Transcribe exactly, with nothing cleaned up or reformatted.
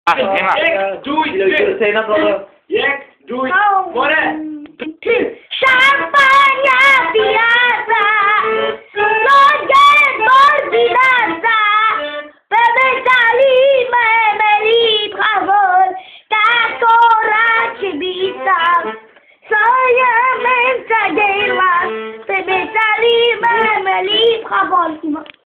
Ah, یک دوی سه یک دوی باره Champagne piazza, Logge Borginazza, Bevetali Memeli Bravol, Cacoraci Bita, Soia Mensa Gela, Bevetali Memeli Bravol.